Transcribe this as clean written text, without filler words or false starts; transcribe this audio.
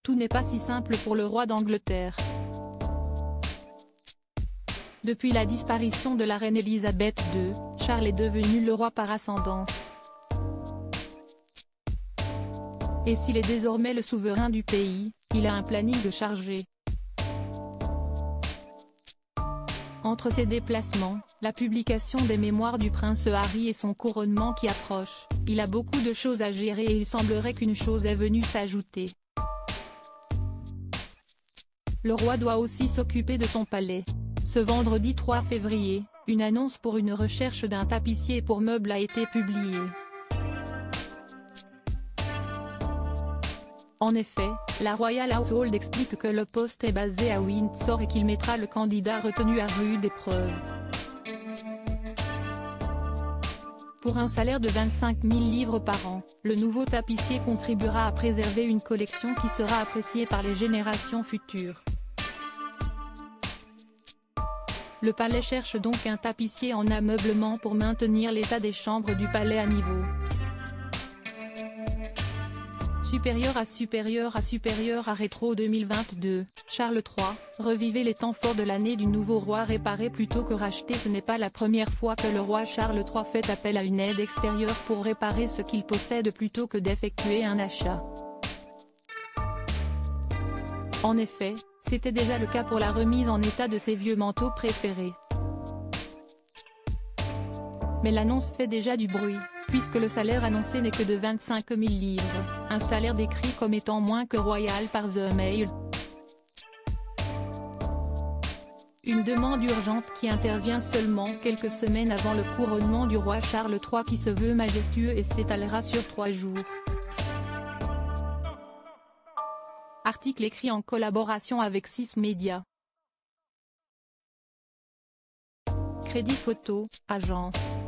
tout n'est pas si simple pour le roi d'Angleterre. Depuis la disparition de la reine Elisabeth II, Charles est devenu le roi par ascendance. Et s'il est désormais le souverain du pays, il a un planning chargé. Entre ses déplacements, la publication des mémoires du prince Harry et son couronnement qui approche, il a beaucoup de choses à gérer et il semblerait qu'une chose est venue s'ajouter. Le roi doit aussi s'occuper de son palais. Ce vendredi 3 février, une annonce pour une recherche d'un tapissier pour meubles a été publiée. En effet, la Royal Household explique que le poste est basé à Windsor et qu'il mettra le candidat retenu à rude épreuve. Pour un salaire de 25 000 livres par an, le nouveau tapissier contribuera à préserver une collection qui sera appréciée par les générations futures. Le palais cherche donc un tapissier en ameublement pour maintenir l'état des chambres du palais à niveau. Supérieur à Rétro 2022, Charles III, revivez les temps forts de l'année du nouveau roi. Réparer plutôt que racheter. Ce n'est pas la première fois que le roi Charles III fait appel à une aide extérieure pour réparer ce qu'il possède plutôt que d'effectuer un achat. En effet, c'était déjà le cas pour la remise en état de ses vieux manteaux préférés. Mais l'annonce fait déjà du bruit, puisque le salaire annoncé n'est que de 25 000 livres, un salaire décrit comme étant moins que royal par The Mail. Une demande urgente qui intervient seulement quelques semaines avant le couronnement du roi Charles III qui se veut majestueux et s'étalera sur 3 jours. Article écrit en collaboration avec 6 médias. Crédit photo, agence.